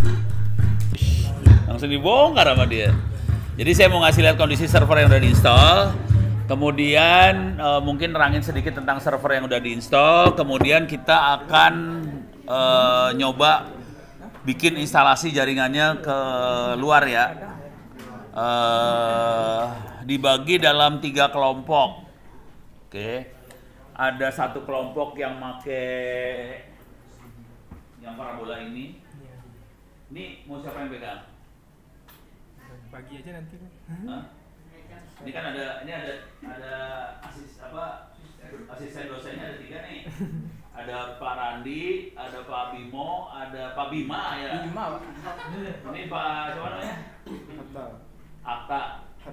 Langsung dibongkar sama dia. Jadi saya mau ngasih lihat kondisi server yang udah diinstal. Kemudian mungkin nerangin sedikit tentang server yang udah diinstal. Kemudian kita akan nyoba bikin instalasi jaringannya ke luar ya. Dibagi dalam 3 kelompok. Oke. Ada satu kelompok yang pakai yang parabola ini. Ini mau siapa yang pegang? Bagi aja nanti. Ini kan ada asisten dosennya ada 3 nih. Ada Pak Randi, ada Pak Bimo, ada Pak Bima ya. Bima, Pak. Ini Pak siapa namanya? Atta.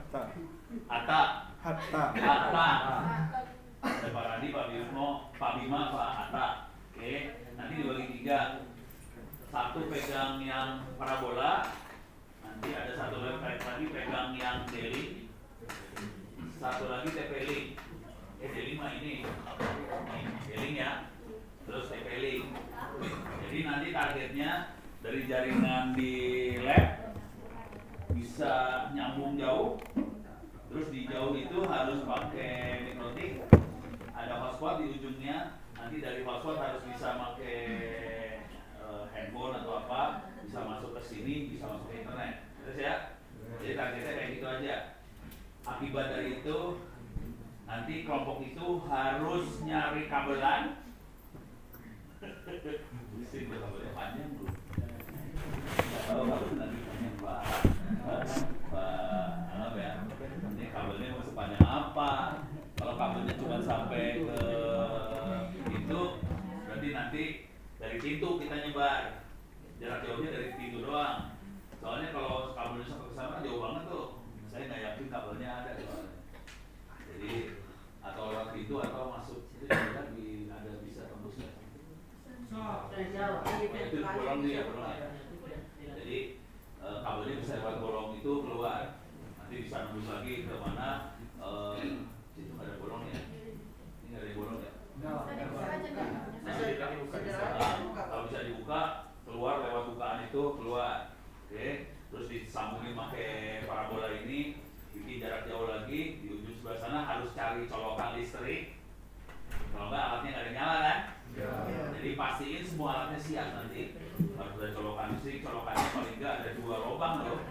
Ada Pak Randi, Pak Bimo, Pak Bima, Pak Atta. Oke, nanti dibagi 3. Satu pegang yang parabola, nanti ada satu lagi pegang yang D-Link, satu lagi TP-Link. D-Link mah ini D-Link ya, terus TP-Link. Jadi nanti targetnya dari jaringan di lab bisa nyambung jauh, terus di jauh itu harus pakai mikrotik, ada hotspot di ujungnya, nanti dari hotspot harus bisa pakai handphone atau apa, bisa masuk ke sini, bisa masuk ke internet. Terus ya, jadi targetnya kayak gitu aja. Akibat dari itu, nanti kelompok itu harus nyari kabelan. Mesti kabelnya panjang belum? Nggak tahu kabel nanti panjang apa ya? Ini kabelnya mau sepanjang apa? Kalau kabelnya cuma sampai ke itu, berarti nanti dari pintu kita nyebar. Jarak jauhnya dari pintu doang. Soalnya kalau kabelnya sampai ke sana jauh banget tuh. Saya nggak yakin kabelnya ada soalnya. Jadi atau lewat pintu atau masuk itu juga ada bisa tembusnya. Itu bolong dia bolong ya. Jadi kabelnya bisa lewat bolong itu keluar. Nanti bisa nembus lagi ke mana? Situ nggak ada bolong ya. Ini nggak ada bolong ya. Kalau bisa dibuka, keluar lewat bukaan itu keluar. Oke, terus disambungin pakai parabola ini, bikin jarak jauh lagi di ujung sebelah sana harus cari colokan listrik. Kalau nggak alatnya nggak ada nyala kan? Ya. Jadi pastiin semua alatnya siap nanti. Harus ada colokan listrik, colokannya paling nggak ada 2 lubang loh.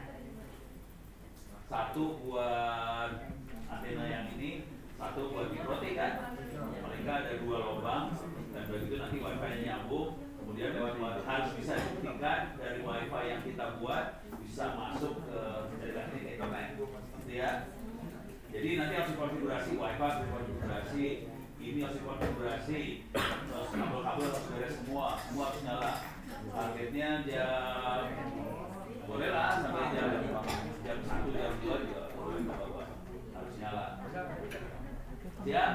Satu buat antena yang ini, satu buat mikrotik kan? Paling nggak ada 2 lubang dan begitu nanti wifi-nya nyambung. Kemudian harus bisa dibuktikan dari wifi yang kita buat bisa masuk ke jaringan ini internet, gitu ya. Jadi nanti harus konfigurasi wifi, harus konfigurasi ini, harus konfigurasi kabel-kabel harus beres semua harus nyala. Targetnya jam boleh lah sampai jam 1 jam 2 juga boleh harus nyala. Siap?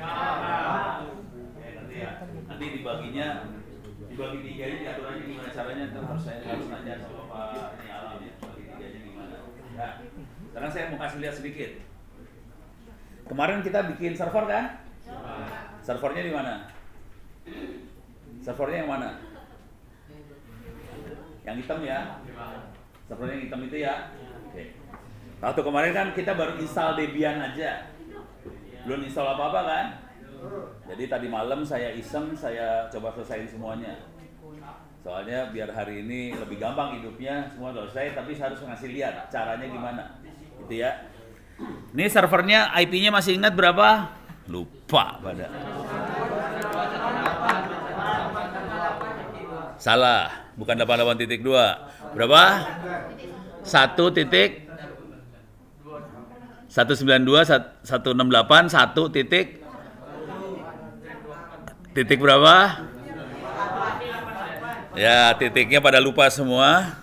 Oke, nanti ya. Nanti dibagi 3 ini aturannya gimana caranya, harus nanya sama Pak ini Alam ya, bagi 3-nya gimana. Nah, sekarang saya mau kasih lihat sedikit. Kemarin kita bikin server kan? Servernya di mana? Servernya yang mana? Yang hitam ya? Servernya yang hitam itu ya? Oke. Waktu kemarin kan kita baru install Debian aja. Belum install apa-apa kan? Jadi tadi malam saya iseng, saya coba selesaiin semuanya. Soalnya biar hari ini lebih gampang hidupnya, semua selesai, tapi saya harus ngasih lihat caranya gimana. Gitu ya. Ini servernya IP-nya masih ingat berapa? Lupa pada. Salah, bukan 88.2. Berapa? 1.192.168 1 titik berapa? Ya, titiknya pada lupa semua.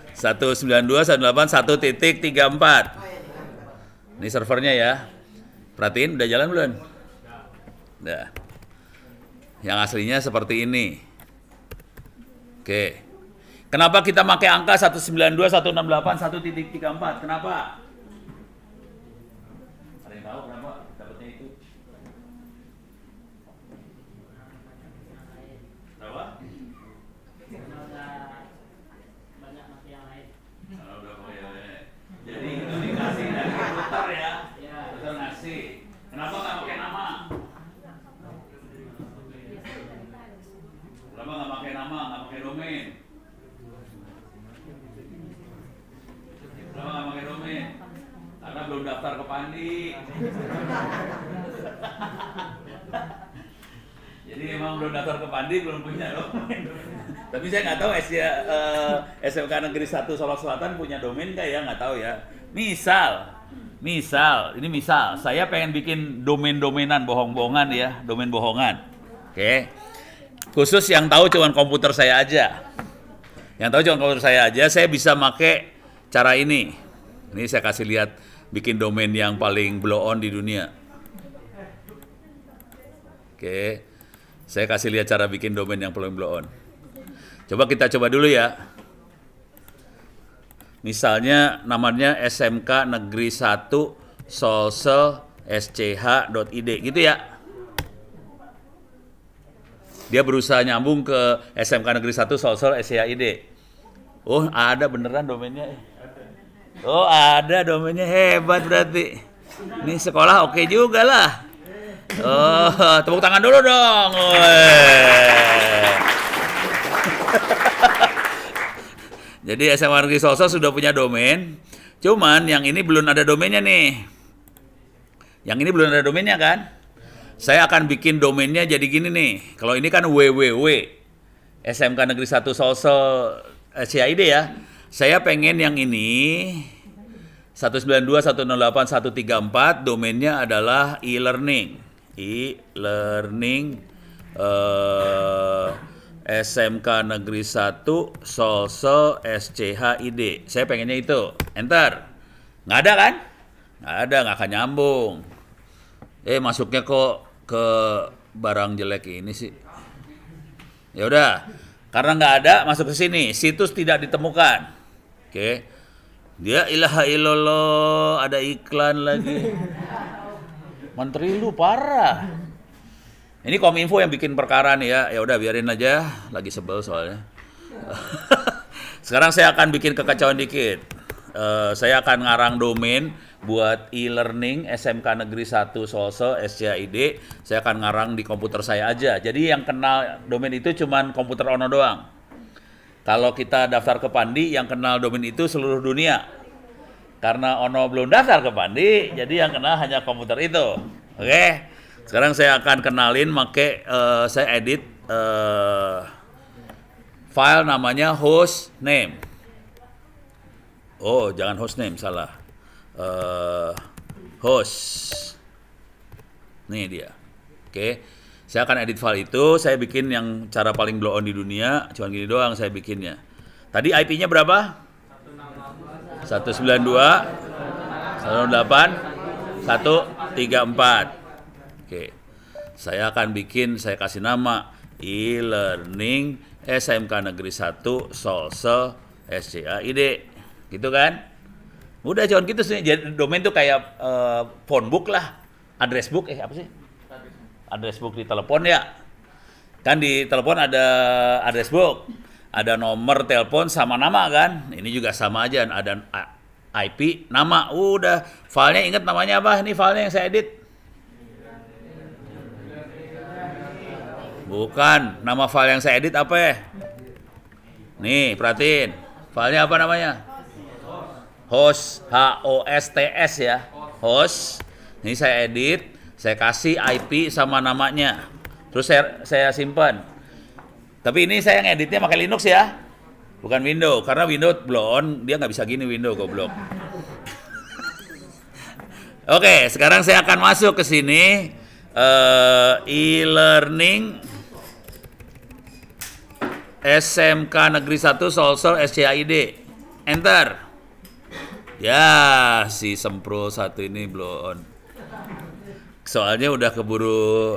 192.168 1.34. Ini servernya ya. Perhatiin, udah jalan belum? Udah. Yang aslinya seperti ini. Oke. Kenapa kita pakai angka 192.168 1.34? Kenapa? Ada yang tahu kenapa dapatnya itu? Berapa? daftar ke Pandi belum punya domain. Tapi saya nggak tahu SMK Negeri 1 Solok Selatan punya domain nggak ya, nggak tahu ya. Ini misal, saya pengen bikin domain-domainan bohong-bohongan ya, domain bohongan. Oke. Khusus yang tahu cuma komputer saya aja. Saya bisa pakai cara ini. Ini saya kasih lihat bikin domain yang paling blow on di dunia. Oke. Saya kasih lihat cara bikin domain yang paling blow on. Kita coba dulu ya. Misalnya namanya SMK Negeri 1 Solsel SCH.id gitu ya. Dia berusaha nyambung ke SMK Negeri 1 Solsel SCH.id. Oh, ada beneran domainnya. Oh, ada domainnya, hebat berarti. Ini sekolah oke juga lah. Oh, tepuk tangan dulu dong. Jadi SMK Negeri Solsel sudah punya domain. Cuman yang ini belum ada domainnya nih. Yang ini belum ada domainnya kan? Saya akan bikin domainnya jadi gini nih. Kalau ini kan www SMK Negeri 1 Solsel SCH.id ya. Saya pengen yang ini 192.108.134 domainnya adalah e-learning. SMK Negeri 1 Solsel SCH.id. Saya pengennya itu. Enter. Nggak ada kan? Nggak ada, nggak akan nyambung. Masuknya kok ke barang jelek ini sih. Ya udah. Karena nggak ada, masuk ke sini. Situs tidak ditemukan. Oke. Dia ilaha illallah, ada iklan lagi. Menteri lu parah. Ini Kominfo yang bikin perkara nih ya. Ya udah biarin aja, lagi sebel soalnya. Sekarang saya akan bikin kekacauan dikit. Saya akan ngarang domain buat e-learning SMK Negeri 1 Solsel SCH.id. Saya akan ngarang di komputer saya aja. Jadi yang kenal domain itu cuman komputer Ono doang. Kalau kita daftar ke Pandi, yang kenal domain itu seluruh dunia. Karena Ono belum daftar ke Pandi, jadi yang kenal hanya komputer itu. Oke. Sekarang saya akan kenalin saya edit file namanya host name. Oh, jangan host name, salah. Host. Nih dia. Oke. Saya akan edit file itu, saya bikin yang cara paling blow on di dunia, cuma gini doang saya bikinnya. Tadi IP-nya berapa? 192.168.134. Oke. Saya akan bikin, saya kasih nama e-learning SMK Negeri 1 Solsel SCH.id. Gitu kan? Udah cuma gitu sih. Jadi domain tuh kayak phone book lah, address book apa sih? Address book di telepon ya. Kan di telepon ada address book, ada nomor telepon sama nama kan? Ini juga sama aja, ada IP, nama. Udah, filenya ingat namanya apa? Ini filenya yang saya edit. Bukan, nama file yang saya edit apa ya? Nih, perhatiin. Filenya apa namanya? Host, HOSTS ya. Host. Ini saya edit. Saya kasih IP sama namanya. Terus saya simpan. Tapi ini saya ngeditnya pakai Linux ya. Bukan Windows. Karena Windows blow on, dia nggak bisa gini Windows goblok. Oke, sekarang saya akan masuk ke sini. E-learning SMK Negeri 1 Solsel SCH.id. Enter. Ya, si Sempro satu ini blow on. Soalnya udah keburu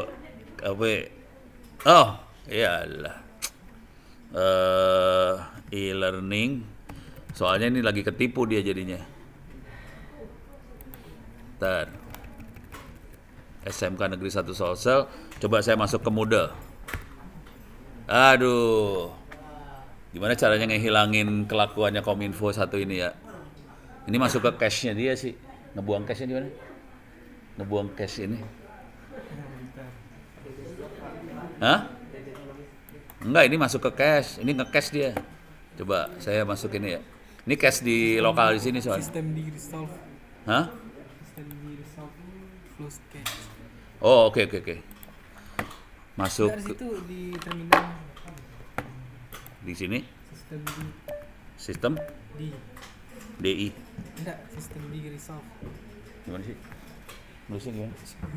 oh iyalah e-learning, soalnya ini lagi ketipu dia jadinya. Ntar SMK Negeri 1 Solsel, coba saya masuk ke Moodle. Aduh, gimana caranya ngehilangin kelakuannya Kominfo satu ini ya. Ini masuk ke cache-nya dia sih, ngebuang cache-nya di mana? Ngebuang cache ini. Hah? Enggak, ini masuk ke cache. Ini nge-cache dia. Coba saya masuk ini ya. Ini cache di lokal di sini soalnya. Sistem di resolve. Hah? Sistem di resolve close cache. Oh, oke. masuk Dari situ di terminal di sini sistem sistem di DI. enggak sistem di resolve. Gimana sih? Nulisnya gimana?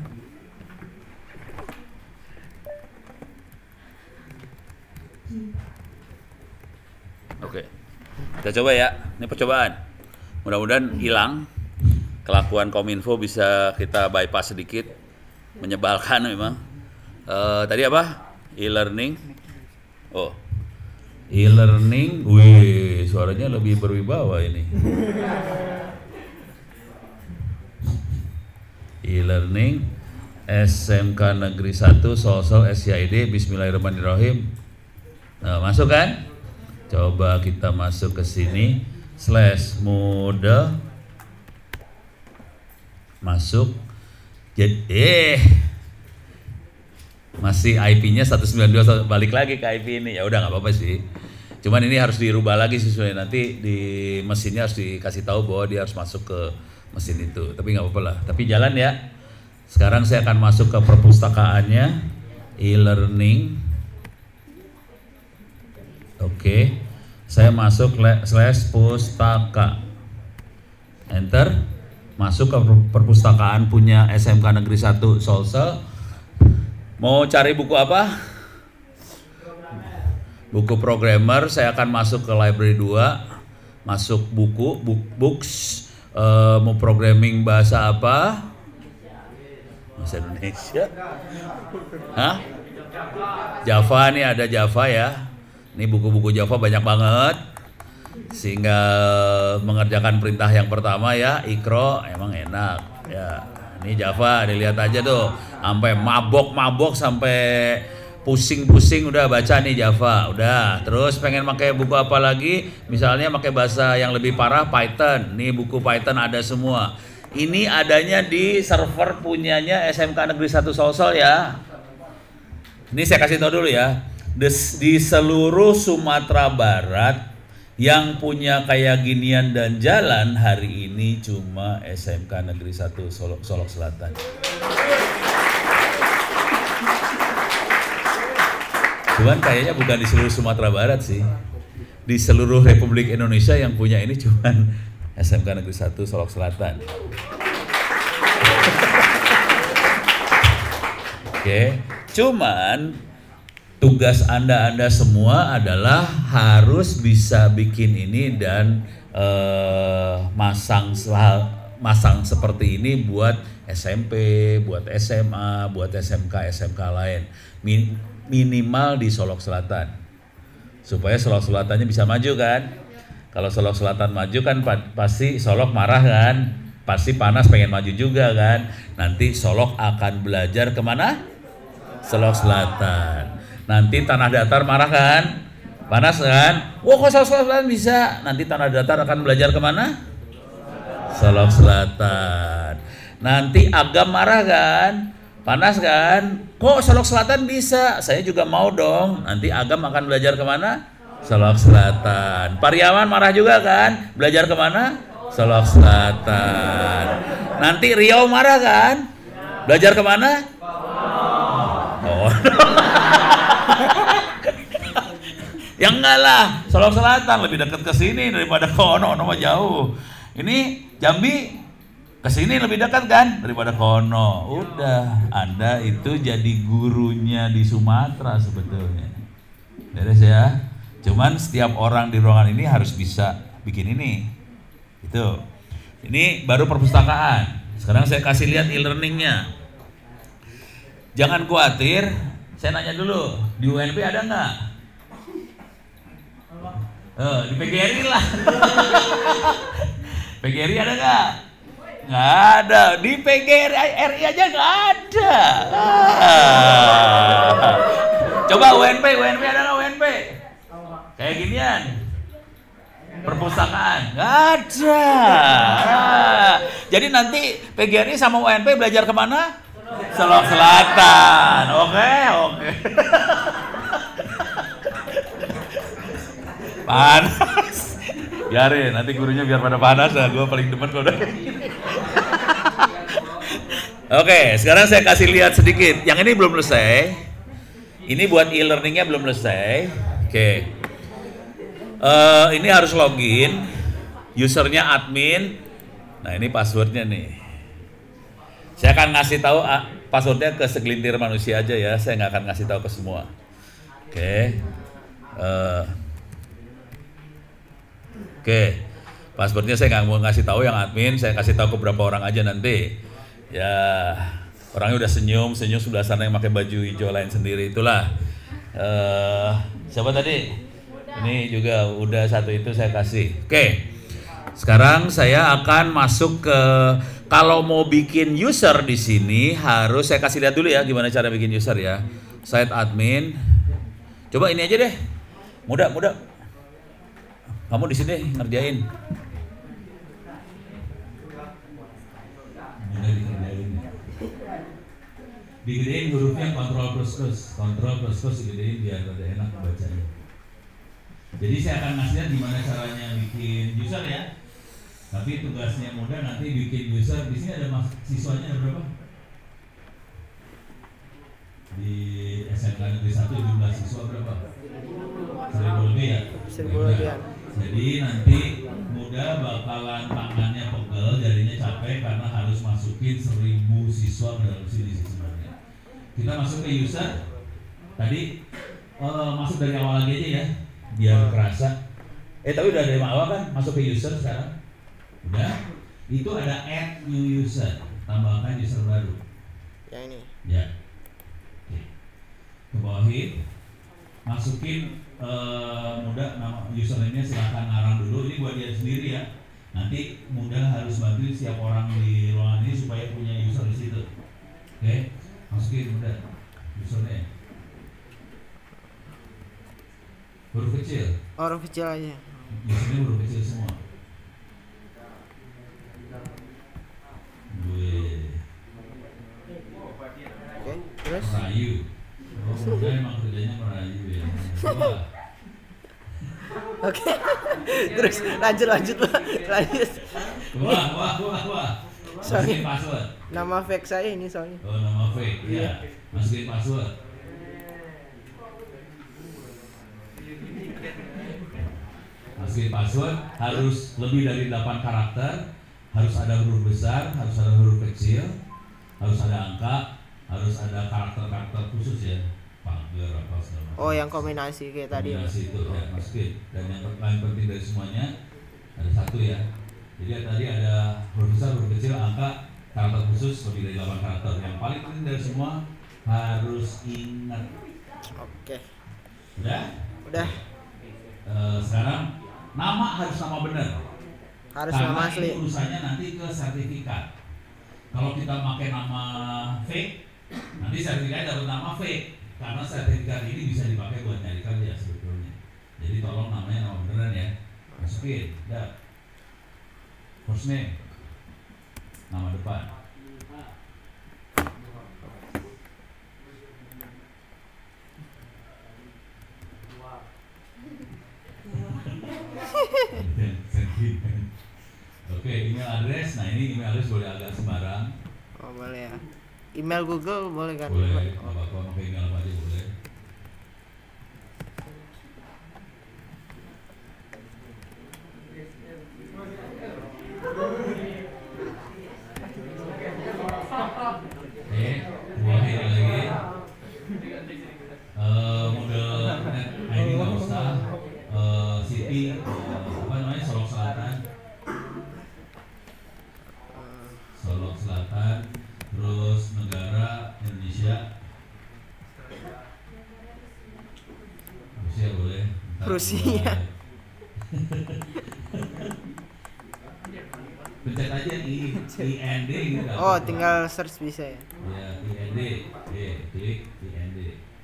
Oke. Kita coba ya. Ini percobaan. Mudah-mudahan hilang. Kelakuan Kominfo bisa kita bypass sedikit. Menyebalkan memang. Tadi apa? E-learning. Oh. E-learning. Wih, suaranya lebih berwibawa ini. E-learning SMK Negeri 1 Sulsel SYID. Bismillahirrahmanirrahim. Nah, masuk kan? Coba kita masuk ke sini /mode masuk. Jadi masih IP-nya 192, balik lagi ke IP ini. Ya udah nggak apa-apa sih. Cuman ini harus dirubah lagi sesuai nanti di mesinnya harus dikasih tahu bahwa dia harus masuk ke mesin itu. Tapi nggak apa-apa lah. Tapi jalan ya. Sekarang saya akan masuk ke perpustakaannya, e-learning. Oke, saya masuk /pustaka, enter, masuk ke perpustakaan punya SMK Negeri 1 Sulsel. Mau cari buku apa? Buku programmer. Saya akan masuk ke library 2, masuk buku, books, mau programming bahasa apa? Bahasa Indonesia? Hah? Java nih, ada Java ya. Ini buku-buku Java banyak banget, sehingga mengerjakan perintah yang pertama ya, ikro, emang enak ya. Ini Java, dilihat aja tuh, sampai mabok sampai pusing-pusing udah baca nih Java, udah. Terus pengen pakai buku apa lagi? Misalnya pakai bahasa yang lebih parah, Python. Nih buku Python ada semua. Ini adanya di server punyanya SMK Negeri 1 Sulsel ya. Ini saya kasih tahu dulu ya. Di seluruh Sumatera Barat yang punya kayak ginian dan jalan hari ini cuma SMK Negeri 1 Solok Selatan. Cuman kayaknya bukan di seluruh Sumatera Barat sih. Di seluruh Republik Indonesia yang punya ini cuman SMK Negeri 1 Solok Selatan. Oke, cuman tugas Anda semua adalah harus bisa bikin ini dan masang seperti ini buat SMP, buat SMA, buat SMK lain. Minimal di Solok Selatan. Supaya Solok Selatannya bisa maju kan. Kalau Solok Selatan maju kan pasti Solok marah kan. Pasti Panas pengen maju juga kan. Nanti Solok akan belajar kemana? Solok Selatan. Nanti Tanah Datar marah kan? Panas kan? Wah, kok Solok Selatan bisa? Nanti Tanah Datar akan belajar kemana? Solok Selatan. Nanti Agam marah kan? Panas kan? Kok Solok Selatan bisa? Saya juga mau dong. Nanti Agam akan belajar kemana? Solok Selatan. Pariaman marah juga kan? Belajar kemana? Solok Selatan. Nanti Riau marah kan? Belajar kemana? Oh. Ya enggak lah, Solok Selatan lebih dekat ke sini daripada ke Ono mah jauh. Ini Jambi ke sini lebih dekat kan daripada ke Ono. Udah, Anda itu jadi gurunya di Sumatera sebetulnya. Beres ya. Cuman setiap orang di ruangan ini harus bisa bikin ini. Itu. Ini baru perpustakaan. Sekarang saya kasih lihat e-learningnya. Jangan khawatir, saya nanya dulu, di UNP ada nggak? Di PGRI lah. PGRI ada nggak? Nggak ada. Di PGRI aja nggak ada. Coba UNP ada nggak UNP? Kayak ginian. Perpustakaan nggak ada. Jadi nanti PGRI sama UNP belajar kemana? Solok Selatan. Oke. Panas. Biarin, nanti gurunya biar pada panas lah. Gue paling demen kalau udah kayak gini. Oke, sekarang saya kasih lihat sedikit. Yang ini belum selesai. Ini buat e-learningnya belum selesai. Oke. Ini harus login. Usernya admin. Nah ini passwordnya nih. Saya akan ngasih tahu passwordnya ke segelintir manusia aja ya. Saya nggak akan ngasih tahu ke semua. Oke. Oke. Passwordnya saya nggak mau ngasih tahu yang admin. Saya kasih tahu ke beberapa orang aja nanti. Ya. Orangnya udah senyum sebelah sana yang pakai baju hijau lain sendiri itulah. Siapa tadi? Ini juga udah satu itu saya kasih. Oke. Sekarang saya akan masuk ke kalau mau bikin user di sini harus saya kasih lihat dulu ya gimana cara bikin user ya. Site admin. Coba ini aja deh. Mudah. Kamu di sini ngerjain. Digedein hurufnya kontrol plus digedein biar lebih enak bacanya. Jadi saya akan ngasih lihat gimana caranya bikin user ya. Tapi tugasnya mudah nanti bikin user. Di sini ada siswanya ada berapa? Di SMK Negeri 1 jumlah siswa berapa? 1000 lebih ya? 1000 lebih ya. Jadi nanti mudah bakalan tangannya pegel, jadinya capek karena harus masukin 1000 siswa ke dalam sini sebenarnya. Kita masuk ke user. Tadi masuk dari awal lagi aja ya, biar kerasa. Tapi udah dari awal kan, masuk ke user sekarang. Udah. Itu ada add new user, tambahkan user baru. Yang ini. Ya. Oke. Ke bawahin, masukin mudah nama username-nya silahkan ngarang dulu. Ini buat dia sendiri ya. Nanti mudah harus bantu siap orang di ruangan ini supaya punya user di situ. Oke. Masukin mudah username. Huruf kecil. Huruf kecil aja. Username huruf kecil semua. Oke, terus merayu. Mudah emang kerjanya merayu ya. Oke. Terus lanjut Pak. Lanjut. Wah. Masukin password. Nama fake saya ini soalnya. Oh, nama fake. Iya. Masukin password. Masukin password harus lebih dari 8 karakter, harus ada huruf besar, harus ada huruf kecil, harus ada angka, harus ada karakter-karakter khusus ya. Pagar apa segala macam. Oh, yang kombinasi kayak tadi. Kombinasi itu ya, masukin. Dan yang paling penting dari semuanya ada satu ya. Jadi tadi ada huruf besar, huruf kecil, angka, karakter khusus lebih dari 8 karakter. Yang paling penting dari semua harus ingat. Oke. Udah. Sekarang nama harus nama benar. Harus karena nama asli. Ini urusannya nanti ke sertifikat. Kalau kita pakai nama fake, nanti sertifikat dapat nama fake. Karena sertifikat ini bisa dipakai buat nyari kerja sebetulnya. Jadi tolong namanya nama beneran ya. Masukin. Udah. First name, nama depan. Oke, email address. Nah ini email address boleh agak sembarang. Oh boleh ya. Email Google boleh kan? Boleh. Apa-apa pakai email apa aja boleh. Buahin lagi. Model net ID nggak usah. City apa namanya Solok Selatan. Solok Selatan. Terus negara Indonesia. Rusia boleh. Rusia. Pencet aja IND gitu. Oh, tinggal search bisa ya. Ya, IND. Klik IND.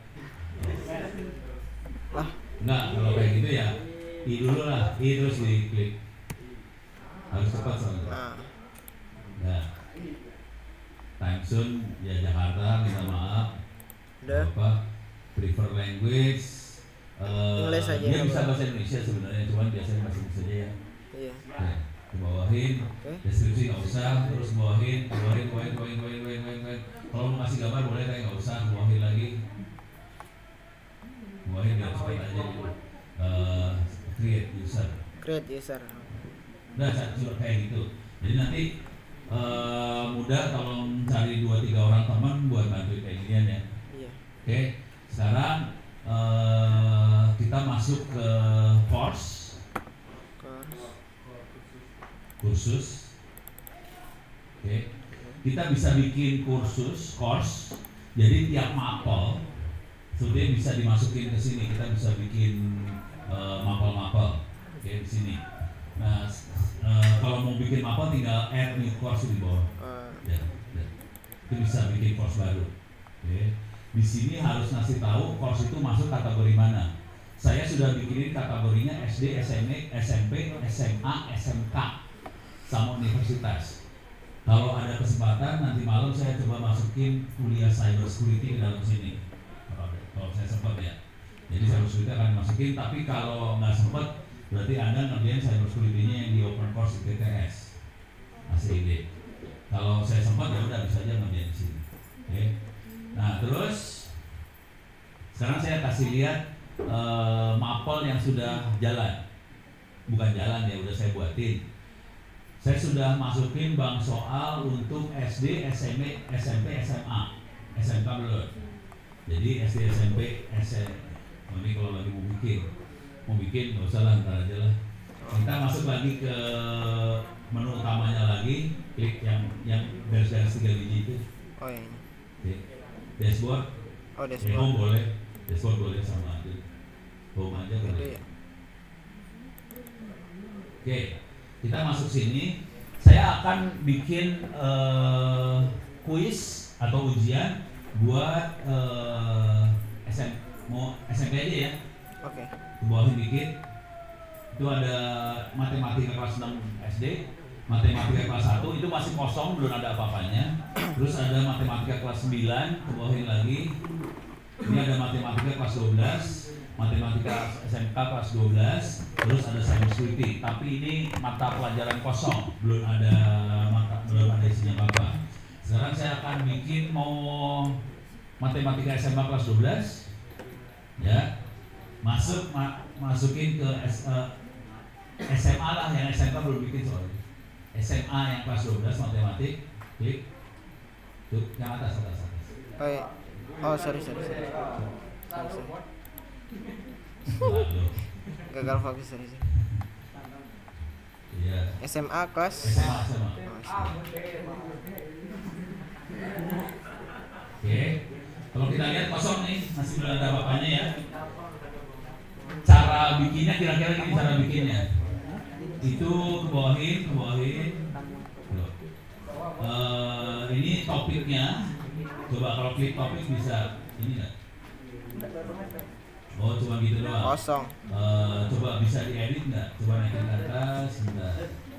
Lah, enggak, kalau kayak gitu ya I dulu lah, I terus diklik. Harus cepat soalnya. Nah. Time zone ya Jakarta, minta maaf. Udah. Apa? Prefer language. English aja. Dia bisa bahasa Indonesia sebenarnya, cuman biasanya bahasa Inggris aja ya. Iya. Nah, dibawahin. Deskripsi nggak usah, terus bawahin. Kalau mau kasih gambar boleh, tapi nggak usah, bawahin lagi. bawahin biar cepat aja dulu. Create user. Create user. Udah cuma kayak gitu. Jadi nanti mudah kalau cari 2-3 orang teman buat bantu kayak ginian ya. Iya. Oke, sekarang kita masuk ke kursus. Oke, kita bisa bikin course. Jadi tiap mapel sebetulnya bisa dimasukin ke sini. Kita bisa bikin mapel-mapel, oke, di sini. Nah, kalau mau bikin mapel tinggal add new course di bawah. Ya. Itu bisa bikin course baru. Oke. Di sini harus ngasih tahu course itu masuk kategori mana. Saya sudah bikinin kategorinya SD, SMP, SMA, SMK, sama universitas. Kalau ada kesempatan nanti malam saya coba masukin kuliah cyber security ke dalam sini. Kalau saya sempat ya. Jadi cyber security akan masukin. Tapi kalau nggak sempat, berarti Anda ngerjain cyber security-nya yang di open course di TTS, ACID. Kalau saya sempat ya udah bisa aja ngerjain di sini. Oke. Nah terus sekarang saya kasih lihat mapel yang sudah jalan, bukan jalan ya, udah saya buatin. Saya sudah masukin bank soal untuk SD, SMP, SMA, SMK belum. Jadi SD, SMP, ini kalau lagi mau bikin nggak usah lah, ntar aja lah. Kita masuk lagi ke menu utamanya lagi, klik yang garis-garis 3 biji itu. Oh ini. Oke. Dashboard. Oh dashboard. Home boleh, dashboard boleh sama aja. Home aja boleh. Ya. Oke, kita masuk sini. Saya akan bikin kuis atau ujian buat SMP aja ya. Oke. Bawahin dikit. Itu ada matematika kelas 6 SD, matematika kelas 1 itu masih kosong, belum ada apa-apanya. Terus ada matematika kelas 9, kebawahin lagi. Ini ada matematika kelas 12, matematika SMK kelas 12, terus ada cyber security. Tapi ini mata pelajaran kosong, belum ada isinya apa-apa. Sekarang saya akan bikin mau matematika SMA kelas 12, ya. Masukin ke SMA lah, yang SMK belum bikin soalnya. SMA yang kelas 12 matematik, klik. Tuh, yang atas. Oh iya. Oh sorry. Lalu. Gagal fokus sorry. Iya. SMA kelas. SMA. Oke. Kalau kita lihat kosong nih, masih belum ada apa-apanya ya. Cara bikinnya kira-kira gini cara bikinnya. Itu kebawahin. Ini topiknya. Coba kalau klik topik bisa ini nggak? Oh cuma gitu doang. Kosong. Coba bisa diedit nggak? Coba naikin ke atas, bentar.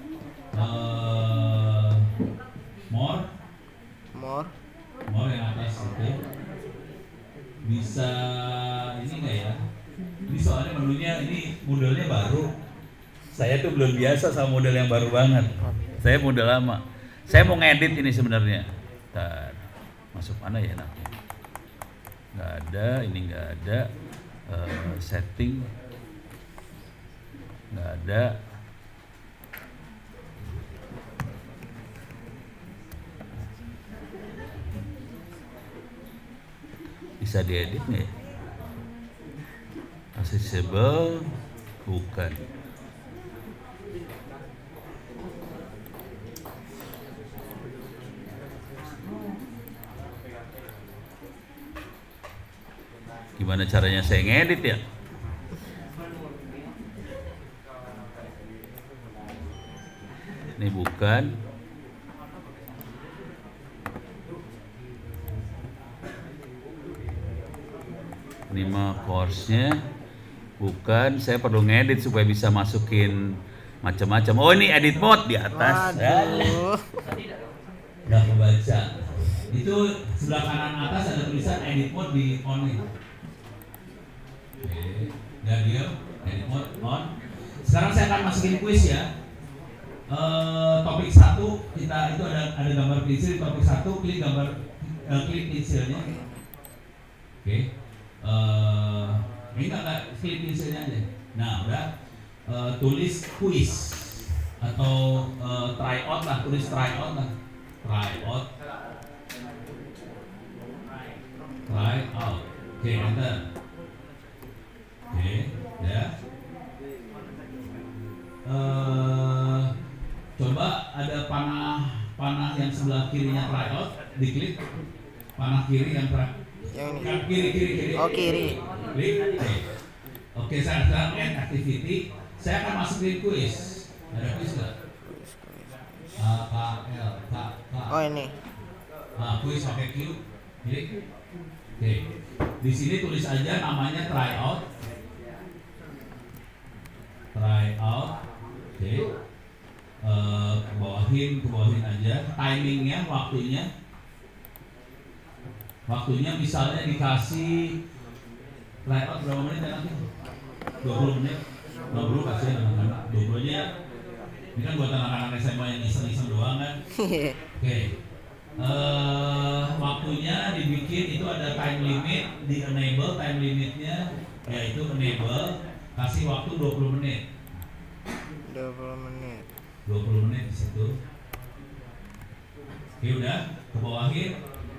More yang atas itu. Bisa ini nggak ya? Ini soalnya menunya ini modelnya baru. Saya tuh belum biasa sama model yang baru banget. Saya model lama. Saya mau ngedit ini sebenarnya. Bentar. Masuk mana ya nanti? Nggak ada, ini nggak ada. Setting nggak ada. Bisa diedit nggak ya? Accessible bukan. Gimana caranya saya ngedit ya? Ini bukan. Ini mah course-nya bukan. Saya perlu ngedit supaya bisa masukin macam-macam. Oh ini edit mode di atas. Waduh. Nggak kebaca. Itu sebelah kanan atas ada tulisan edit mode di on nih. Oke, udah diam, edit mode on. Sekarang saya akan masukin kuis ya. Topik 1 kita itu ada gambar pensil di topik 1, klik pensilnya. Oke. Enggak, klik inisialnya aja. Nah, udah tulis quiz atau try out lah, tulis try out lah. Try out. Try out. Oke, enter. Oke, ya. Coba ada panah yang sebelah kirinya try out, diklik. Panah kiri yang Yang ini. kiri. Oh, kiri. Klik. Oke, saya sekarang add activity. Saya akan masukin quiz. Ada quiz nggak? K. Oh, ini. Nah, quiz pakai Q. Klik. Oke. Di sini tulis aja namanya try out. Try out. Oke. Kebawahin aja. Timingnya, waktunya misalnya dikasih try out berapa menit ya nanti? 20 menit. 20 kasih anak-anak. 20 aja. Ini kan buat anak-anak SMA yang iseng-iseng doang kan. Oke. Waktunya dibikin itu ada time limit, di enable time limitnya yaitu enable, kasih waktu 20 menit. 20 menit. 20 menit di situ. Oke, udah, kebawahin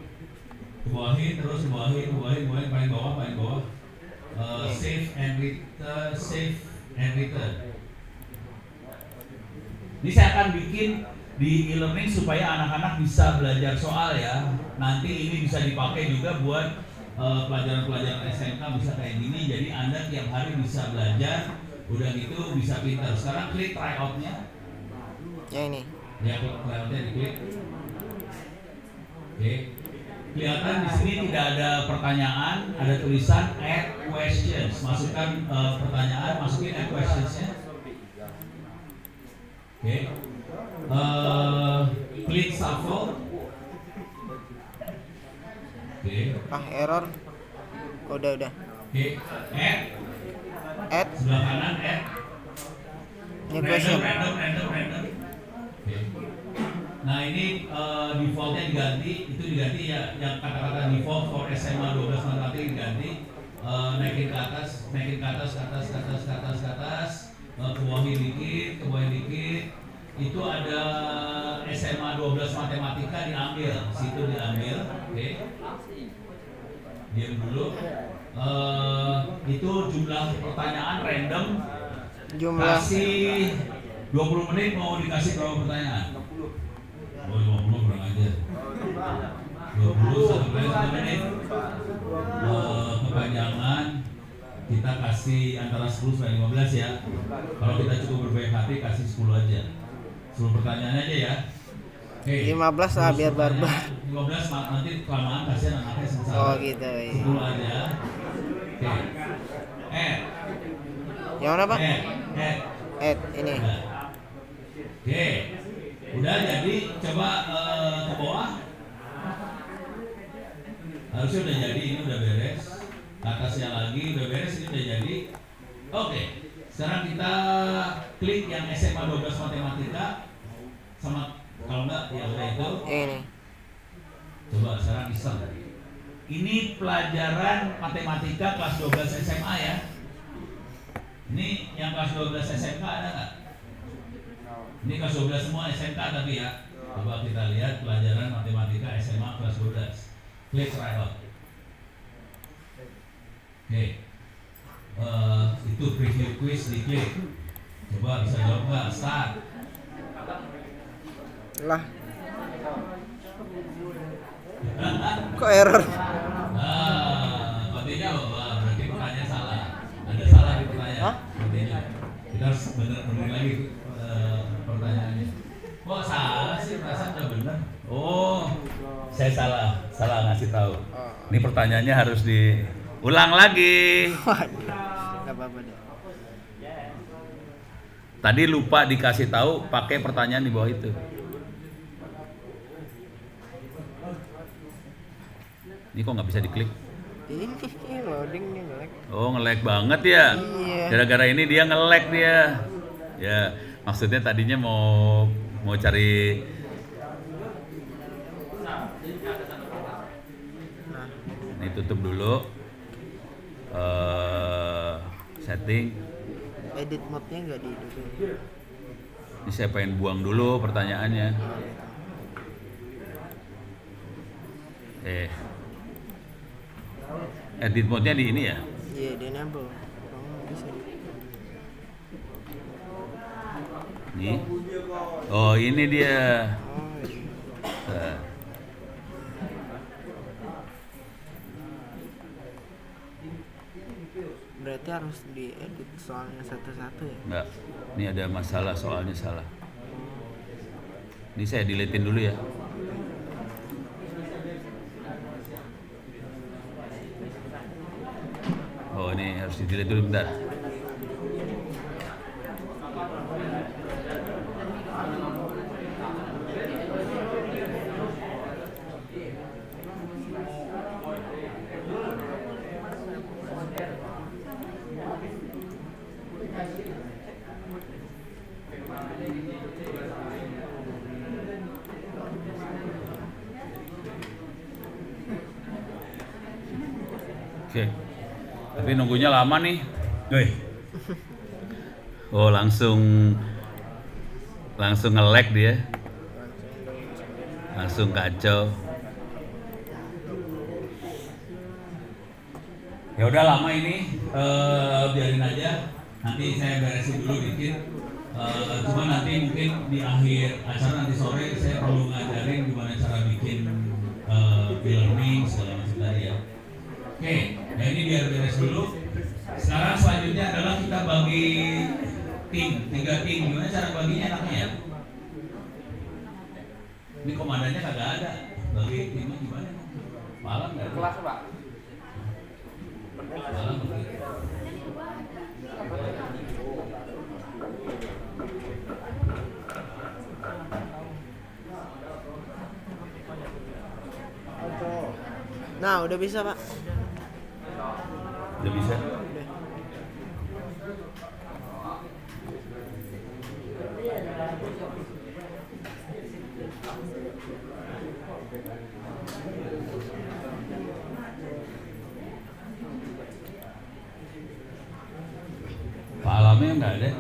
terus paling bawah. Save and return. Ini saya akan bikin di e-learning supaya anak-anak bisa belajar soal ya. Nanti ini bisa dipakai juga buat pelajaran-pelajaran SMK bisa kayak gini. Jadi Anda tiap hari bisa belajar. Udah gitu bisa pintar. Sekarang klik try out-nya. Yang ini. Ya, try out-nya diklik. Oke. Kelihatan di sini tidak ada pertanyaan, ada tulisan add questions. Masukkan pertanyaan, masukin add questions-nya. Oke. Klik shuffle. Oke. Error. Udah. Oke. Add. Sebelah kanan add. Ini question. Random. Oke. Nah ini defaultnya diganti, itu diganti ya, yang kata-kata default for SMA 12 matematik diganti, naikin ke atas, ke atas, kebawahin dikit, itu ada SMA 12 matematika diambil, situ diambil, oke. Diam dulu. Itu jumlah pertanyaan random. Kasih 20 menit mau dikasih berapa pertanyaan? Oh, 50 kurang aja. 20 1 kali 1 menit. Kepanjangan kita kasih antara 10 sampai 15 ya. Kalau kita cukup berbaik hati kasih 10 aja. 10 pertanyaan aja ya. Oke. 15 lah biar barbar. 15 nanti kelamaan kasihan anaknya sengsara. Oh gitu ya. 10 aja. Oke. Yang mana, Pak? Add ini. Oke. Udah jadi, coba ke bawah. Harusnya udah jadi, ini udah beres. Ke atasnya lagi udah beres, ini udah jadi. Oke. Sekarang kita klik yang SMA 12 matematika sama kalau enggak ya udah itu. Ini. Coba sekarang iseng. Ini pelajaran matematika kelas 12 SMA ya. Ini yang kelas 12 SMK ada nggak? Ini kelas 12 semua SMK tapi ya. Coba kita lihat pelajaran matematika SMA kelas 12. Klik try out. Oke. Itu preview quiz diklik. Coba bisa jawab nggak? Start. Lah. Kok error? Kontinya berarti pertanyaan salah. Ada salah di pertanyaan. Kontinya. Kita harus bener lagi pertanyaannya. Kok salah sih? Perasaan udah bener. Oh, saya salah ngasih tahu. Ini pertanyaannya harus diulang lagi. Gak apa-apa deh. Tadi lupa dikasih tahu pakai pertanyaan di bawah itu. Ini kok nggak bisa diklik? Ini loading nih nge-lag. Oh, nge-lag banget ya? Iya. Gara-gara ini dia nge-lag dia. Ya, maksudnya tadinya mau cari. Ini tutup dulu. Setting. Edit mode-nya nggak di dulu. Ini saya pengen buang dulu pertanyaannya. Edit mode-nya di ini ya? Iya, di enable. Oh, bisa. Nih. Oh, ini dia. Oh, iya. Nah. Berarti harus diedit soalnya satu-satu ya? Enggak. Ini ada masalah soalnya salah. Ini saya deletein dulu ya. Oh, ini harus di-delete dulu bentar. Oke. Tapi nunggunya lama nih. Woi. Oh, langsung nge-lag dia. Langsung kacau. Ya udah lama ini, biarin aja. Nanti saya beresin dulu dikit. Cuma nanti mungkin di akhir acara nanti sore saya perlu ngajarin gimana cara bikin e-learning segala macam tadi ya. Oke, nah ini biar beres dulu. Sekarang selanjutnya adalah kita bagi tim, 3 tim. Gimana cara baginya enaknya ya? Ini komandannya kagak ada. Bagi timnya gimana? Malam nggak? Kelas Pak. Malam begitu. Nah, udah bisa, Pak. Udah bisa? Pak Alamnya nggak ada.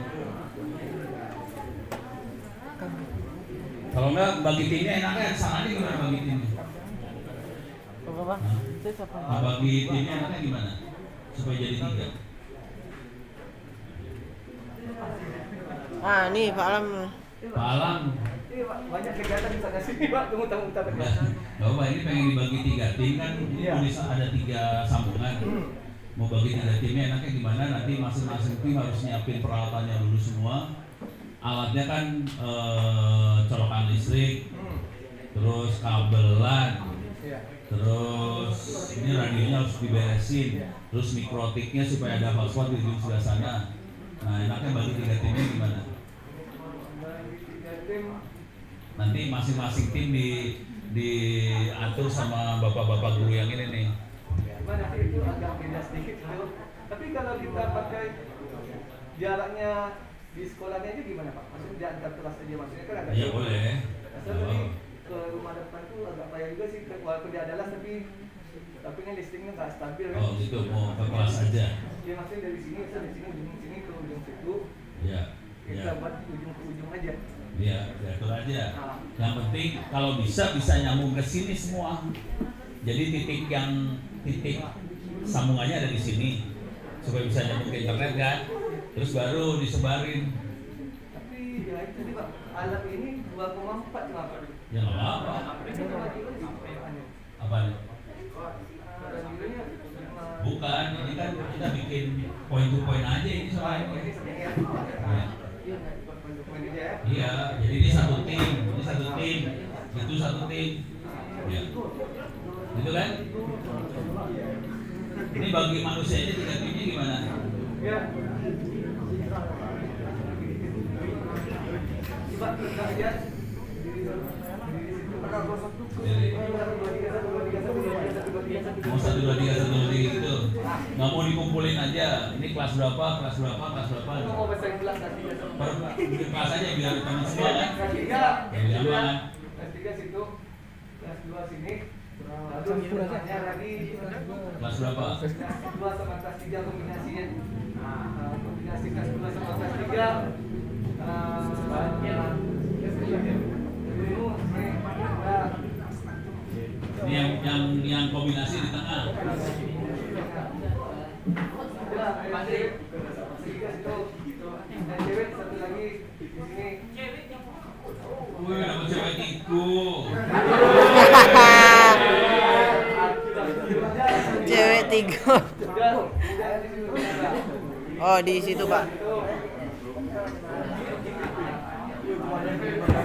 Kalau nggak bagi timnya enaknya sana aja gimana bagi timnya? Apa? Nah, bagi timnya enaknya gimana? Supaya jadi 3. Ah, nih Pak Alam. Pak Alam. Banyak kegiatan bisa kasih Pak, tunggu-tunggu. Bapak ini pengen dibagi 3 tim kan? Ini bisa ada 3 sambungan. Mau bagi 3 timnya enaknya gimana? Nanti masing-masing tim harus nyiapin peralatannya dulu semua. Alatnya kan colokan listrik, terus kabelan, terus ini radionya harus diberesin, terus mikrotiknya supaya ada hotspot di ujung sebelah sana. Nah, enaknya bagi 3 timnya gimana? Nanti masing-masing tim diatur sama bapak-bapak guru yang ini nih. Nanti itu agak beda sedikit gitu. Tapi kalau kita pakai jaraknya di sekolahnya aja gimana Pak? Maksudnya di antar kelas aja maksudnya kan agak Iya boleh. Tadi ke rumah depan tuh agak payah juga sih, walaupun dia adalah tapi kan listriknya nggak stabil kan? Oh gitu, mau ke kelas aja. Iya maksudnya dari sini, dari sini ujung sini ke ujung situ. Iya. Kita buat ujung ke ujung aja. Iya, diatur aja. Yang penting kalau bisa nyambung ke sini semua. Jadi titik sambungannya ada di sini supaya bisa nyambung ke internet kan. Terus baru disebarin. Tapi ya itu tadi Pak, alat ini 2,4 cuma Pak. Ya nggak apa-apa. Apa nih? Bukan, ini kan kita bikin point to point aja ini soalnya. Iya, jadi ini satu tim, itu satu tim. Ya. Gitu kan? Ini bagi manusianya 3 timnya gimana? Ya. Coba kita lihat. Mau 1, 2, 3, 1, 2, 3 gitu. Nggak mau dikumpulin aja. Ini kelas berapa. Mau bahasa kelas tadi. Per kelas aja biar teman semua kan. Kelas 3. Lebih aman. Kelas 3 situ. Kelas 2 sini. Lalu Campur aja. yang lagi Kelas berapa? kelas 2 sama kelas 3 kombinasinya. Kombinasi kelas 2 sama kelas 3 Ini yang kombinasi di tengah. Cewek satu lagi di sini. Wih, dapat cewek tikus. Cewek 3. Oh, di situ, Pak.